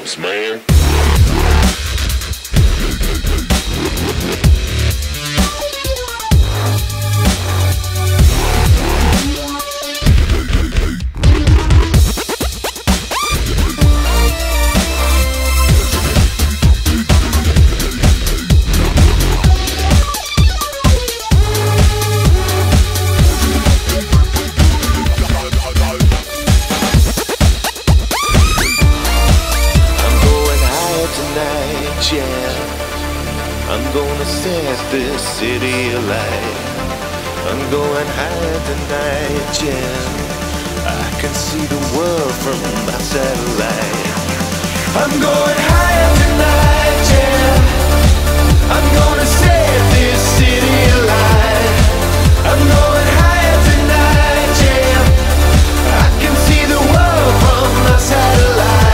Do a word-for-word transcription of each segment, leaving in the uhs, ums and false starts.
wubs, man. This city alight. I'm going higher tonight, yeah. I can see the world from my satellite. I'm going higher tonight, yeah. I'm gonna set this city alight. I'm going higher tonight, yeah. I can see the world from my satellite.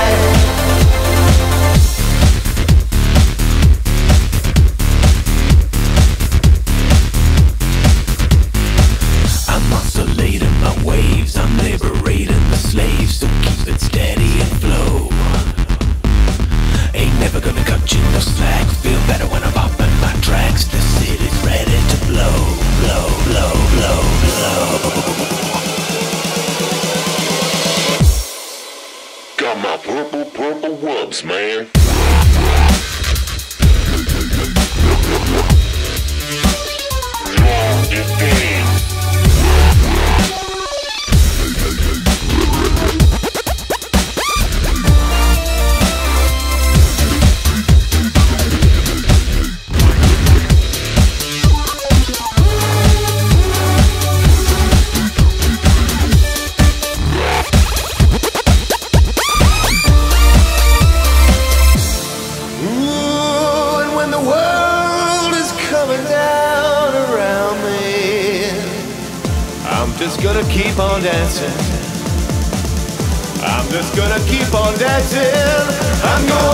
I'm liberating the slaves, so keep it steady and flow. Ain't never gonna cut you no slack. Feel better when I'm popping my tracks. The city's ready to blow, blow, blow, blow, blow. Got my purple, purple wubs, man. Just gonna keep on dancing. I'm just gonna keep on dancing. I'm going